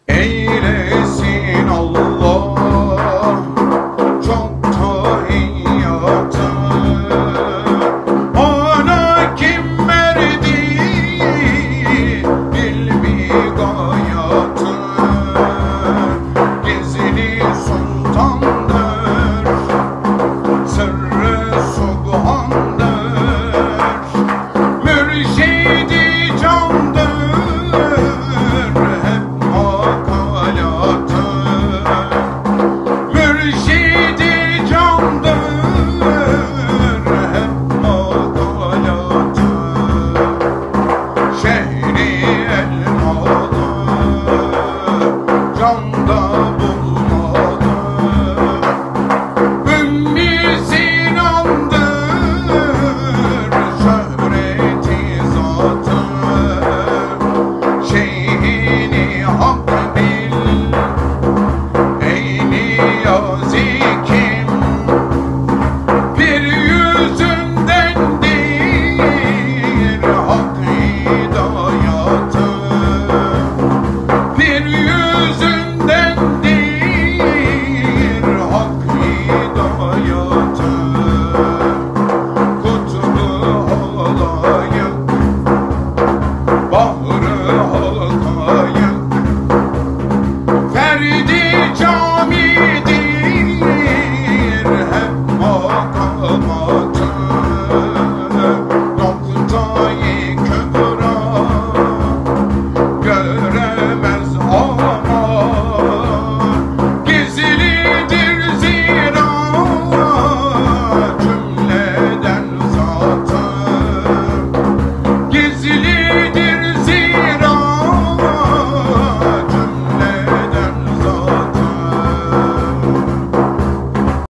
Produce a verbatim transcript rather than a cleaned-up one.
Eylesin Allah çok tahiyyatı, ona kim verdi ilmi gayatı. Gizli sultandır, sırrı subhandır, mürşidi candır, hep makalatı. Mürşidi candır, hep makalatı. Şehri elmalı, canda bulmalı. Ümmü Sinan'dır, şöhreti zatı. Şeyhini hak bil, ey niyazî kim? Bir yüzündendir hak hidâyatı. Bir yüzündendir hak hidâyatı. Kutb-ı halayık, bahr-ı hakayık,